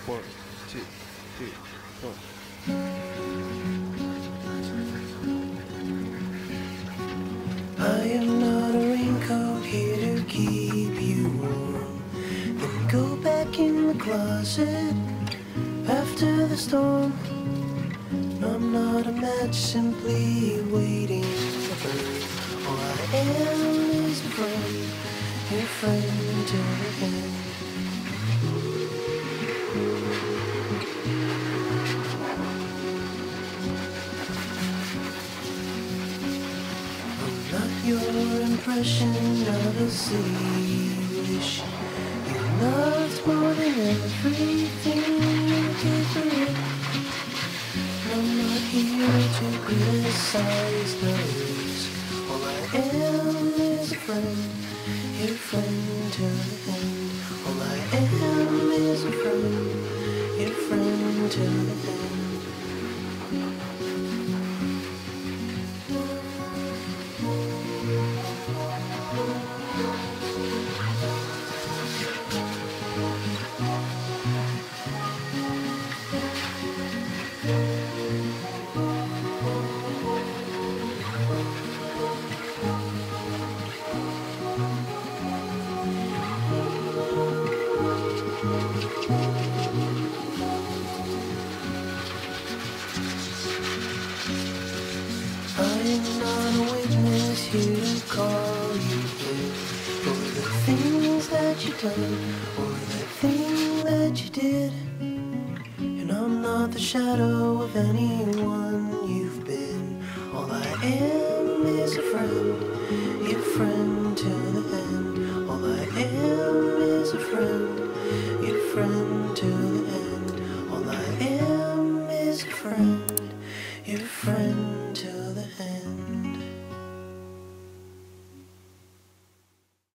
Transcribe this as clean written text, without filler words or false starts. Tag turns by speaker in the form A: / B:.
A: One, two, three, four.
B: I am not a raincoat here to keep you warm. Then go back in the closet after the storm. I'm not a match simply waiting to burn. All I am is a friend, your friend till the end. I'm not your impression of a city wish. You loved more than everything you did for it. I'm not here to criticize those. All I am is a friend, your friend till the end. All I am is a friend, your friend till the end. I'm not a witness here to call you in for the things that you done or the thing that you did. And I'm not the shadow of anyone you've been. All I am is a friend, your friend till the end. All I am is a friend, your friend till the end. All I am is a friend, your friend till the end.